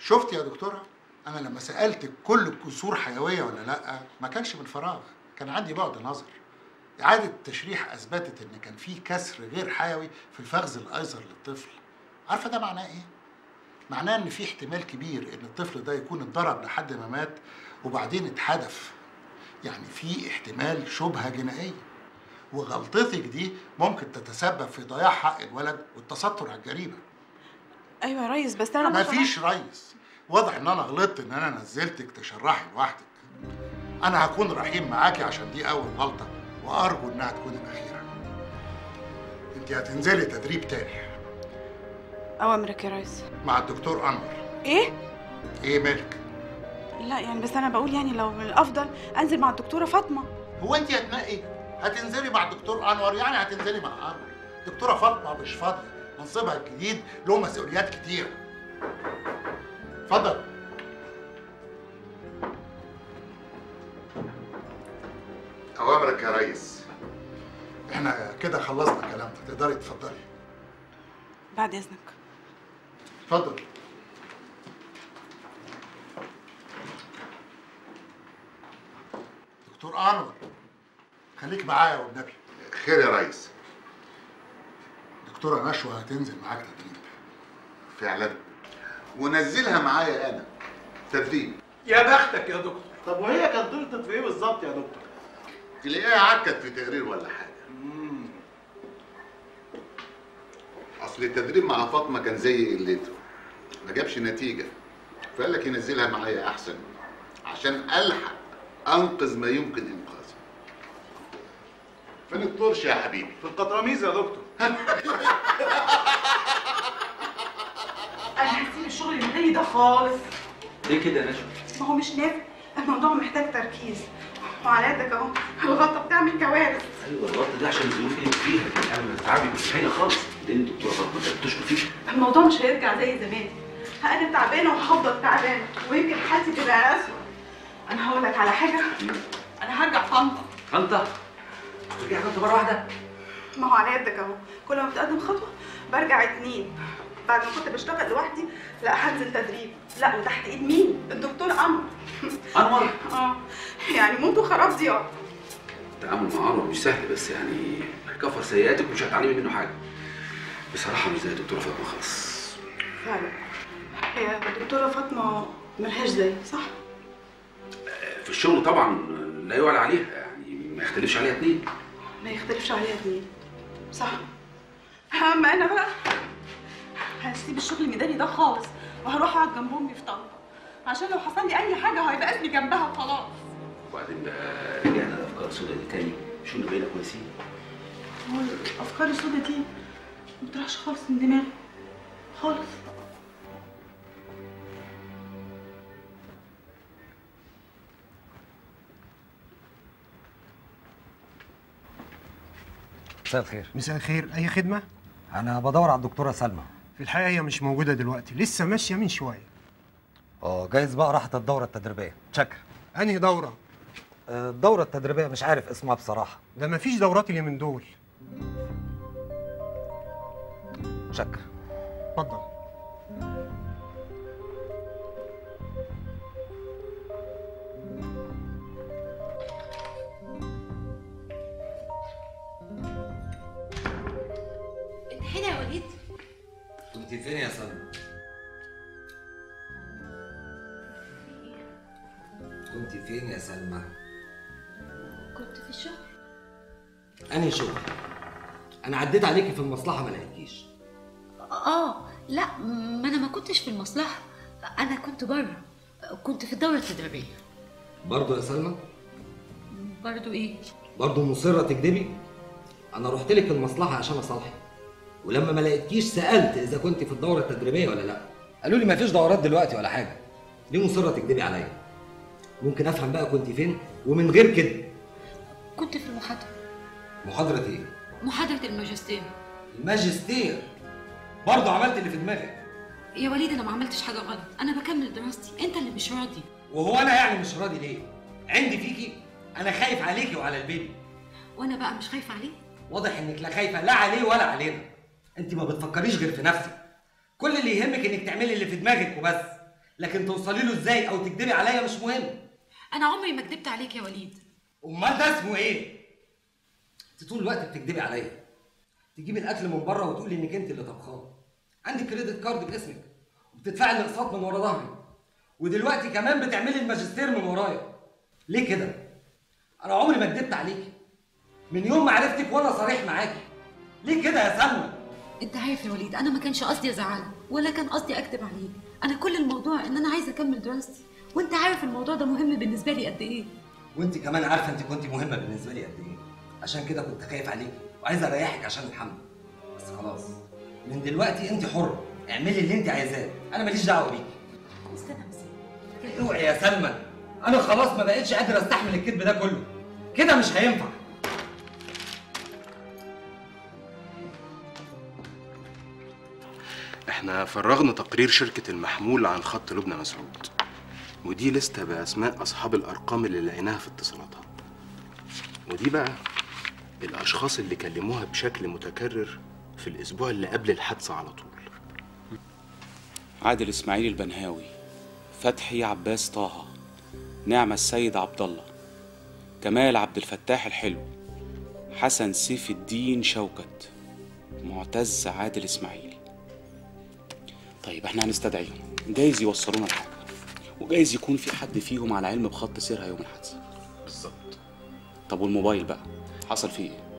شفت يا دكتورة؟ أنا لما سألتك كل الكسور حيوية ولا لأ ما كانش من فراغ، كان عندي بعد نظر. إعادة التشريح أثبتت إن كان في كسر غير حيوي في الفخذ الأيسر للطفل. عارفة ده معناه إيه؟ معناه إن في احتمال كبير إن الطفل ده يكون اتضرب لحد ما مات وبعدين اتحدف. يعني في احتمال شبهة جنائية. وغلطتك دي ممكن تتسبب في ضياع حق الولد والتستر على الجريمة. ايوه يا ريس، بس انا مفيش ريس. واضح ان انا غلطت ان انا نزلتك تشرحي لوحدك. انا هكون رحيم معاكي عشان دي اول غلطه، وارجو انها تكون الاخيره. انت هتنزلي تدريب تاني. اوامرك يا ريس. مع الدكتور انور. ايه؟ ايه مالك؟ لا يعني بس انا بقول يعني لو الافضل انزل مع الدكتوره فاطمه. هو انت هتنقي؟ هتنزلي مع الدكتور انور يعني هتنزلي مع انور. دكتوره فاطمه مش فاضيه، منصبها الجديد له مسؤوليات كتيره. اتفضل. أوامرك يا ريس. احنا كده خلصنا كلامنا، تقدري تفضلي. بعد اذنك. اتفضل. دكتور انور خليك معايا والنبي. خير يا ريس. دكتوره نشوى هتنزل معاك تدريب. فعلا؟ ونزلها معايا أنا تدريب. يا بختك يا دكتور. طب وهي كانت غلطت في ايه بالظبط يا دكتور؟ تلاقيها عكت في تقرير ولا حاجة. أصل التدريب مع فاطمة كان زي قلته، ما جابش نتيجة، فقال لك ينزلها معايا أحسن عشان ألحق أنقذ ما يمكن إنقاذه. فين الطرش يا حبيبي؟ في القطرميز يا دكتور. انا هسيب الشغل الميداني ده خالص. ليه كده يا نشوى؟ ما هو مش نافع، الموضوع محتاج تركيز. وعلى قدك اهو الغلطه بتعمل كوارث. ايوه الغلطه دي عشان الظروف اللي فيها دي قبل ما تتعبي مش حاجه خالص. لان الدكتوره فاطمه كانت بتشكر فيك. الموضوع مش هيرجع زي زمان. انا تعبانه وهفضل تعبانه ويمكن حالتي تبقى اسوء. انا هقول لك على حاجه، انا هرجع طنطا. طنطا؟ ترجعي طنطا مره واحده؟ ما هو على قدك اهو، كل ما بتقدم خطوه برجع اتنين. بعد ما كنت بشتغل لوحدي لا هنزل تدريب، لا وتحت ايد مين؟ الدكتور انور. انور؟ يعني موت وخراب ديار. التعامل مع انور مش سهل، بس يعني هيكفر سيئاتك ومش هتعلمي منه حاجه. بصراحه مش زي الدكتوره فاطمه خالص. فعلا هي الدكتوره فاطمه ملهاش زي، صح؟ في الشغل طبعا لا يعلى عليها، يعني ما يختلفش عليها اتنين. ما يختلفش عليها اتنين، صح. اما انا بقى هسيب الشغل الميداني ده خالص وهروح اقعد جنب امي في طنطا، عشان لو حصل لي اي حاجه هيبقى اسمي جنبها وخلاص. وبعدين بقى رجعنا لافكار سودا دي تاني، مش كنا بقينا كويسين؟ هو الافكار السودا دي ما بتروحش خالص من دماغي خالص. مساء الخير. مساء الخير، أي خدمة؟ أنا بدور على الدكتورة سلمى. في الحقيقة هي مش موجودة دلوقتي، لسه ماشية من شوية. جايز بقى راحت الدورة التدريبية. شكرا. أنهي دورة؟ الدورة التدريبية مش عارف اسمها بصراحة. ده مفيش دورات اليومين دول. شكرا. اتفضل. هنا يا وليد. كنت فين يا سلمى؟ كنت فين يا سلمى؟ كنت في الشغل. أنهي شغل؟ أنا عديت عليكي في المصلحة ما لقيتكيش. لا ما انا ما كنتش في المصلحة، انا كنت بره، كنت في الدورة التدريبية. برضه يا سلمى؟ برضه ايه؟ برضه مصرة تكدبي؟ أنا رحت لك المصلحة عشان أصالحك، ولما ما لقيتكيش سألت إذا كنت في الدورة التدريبية ولا لأ. قالوا لي ما فيش دورات دلوقتي ولا حاجة. ليه مصرة تكدبي عليا؟ ممكن أفهم بقى كنت فين؟ ومن غير كده. كنت في المحاضرة. محاضرة إيه؟ محاضرة الماجستير. الماجستير؟ برضه عملت اللي في دماغك. يا وليد انا ما عملتش حاجة غلط، انا بكمل دراستي، انت اللي مش راضي. وهو أنا يعني مش راضي ليه؟ عندي فيكي؟ أنا خايف عليكي وعلى البيبي. وانا بقى مش خايفة عليه؟ واضح إنك لا خايفة لا عليه ولا علينا. أنت ما بتفكريش غير في نفسك. كل اللي يهمك إنك تعملي اللي في دماغك وبس. لكن توصلي له ازاي او تكدبي عليا مش مهم. انا عمري ما كدبت عليك يا وليد. امال ده اسمه ايه؟ انت طول الوقت بتكدبي عليا، تجيبي الاكل من بره وتقولي انك انت اللي طبخاه، عندك كريدت كارد باسمك وبتدفعي الاقساط من ورا ظهري، ودلوقتي كمان بتعملي الماجستير من ورايا. ليه كده؟ انا عمري ما كدبت عليكي من يوم ما عرفتك وانا صريح معاكي. ليه كده يا سلمى؟ انت عارف يا وليد انا ما كانش قصدي ازعلك ولا كان قصدي اكدب عليك، انا كل الموضوع ان انا عايزه اكمل دراستي، وانت عارف الموضوع ده مهم بالنسبه لي قد ايه. وانت كمان عارفه انت كنت مهمه بالنسبه لي قد ايه، عشان كده كنت خايف عليكي وعايز اريحك عشان الحمل. بس خلاص من دلوقتي انت حره، اعملي اللي انت عايزاه، انا ماليش دعوه بيكي. استنى بس. اوعي يا سلمى، انا خلاص ما بقتش قادر استحمل الكذب ده كله، كده مش هينفع. احنا فرغنا تقرير شركة المحمول عن خط لبنى مسعود، ودي لستة بأسماء أصحاب الأرقام اللي لقيناها في اتصالاتها، ودي بقى الأشخاص اللي كلموها بشكل متكرر في الأسبوع اللي قبل الحادثة على طول. عادل إسماعيل البنهاوي، فتحي عباس طه، نعمة السيد عبد الله، كمال عبد الفتاح الحلو، حسن سيف الدين شوكت، معتز عادل إسماعيل. طيب احنا هنستدعيهم، جايز يوصلونا لحاجة، وجايز يكون في حد فيهم على علم بخط سيرها يوم الحادثة. بالظبط. طب والموبايل بقى حصل فيه ايه؟